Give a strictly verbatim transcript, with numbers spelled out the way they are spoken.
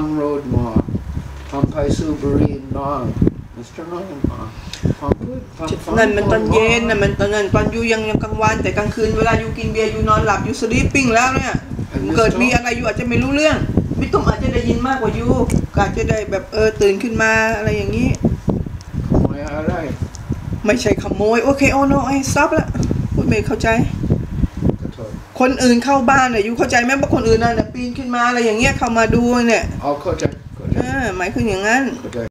road more พอมไปสูบบุหรี่น้องมิสเตอร์น้องพอพอพูดนั่นมันตอนเย็นน่ะมันตอนนั้นตอนอยู่ยังยังกลางวันแต่กลางคืนเวลาอยู่กินเบียร์อยู่นอนหลับอยู่สลีปปิ้งแล้วเนี่ยเกิดมีอะไรอยู่อาจจะไม่รู้เรื่องมิตุ้มอาจจะได้ยินมากกว่าอยู่อาจจะได้แบบเออตื่นขึ้นมาอะไรอย่างนี้ขโมยอะไรไม่ใช่ขโมยโอเคโอ้โนไอ้ซับละพูดไม่เข้าใจคนอื่นเข้าบ้านเนี่ยอยู่เข้าใจไหมว่าคนอื่นน่ะปีนขึ้นมาอะไรอย่างเงี้ยเข้ามาดูเนี่ยอ๋อเข้าใจเออหมายคืออย่างนั้น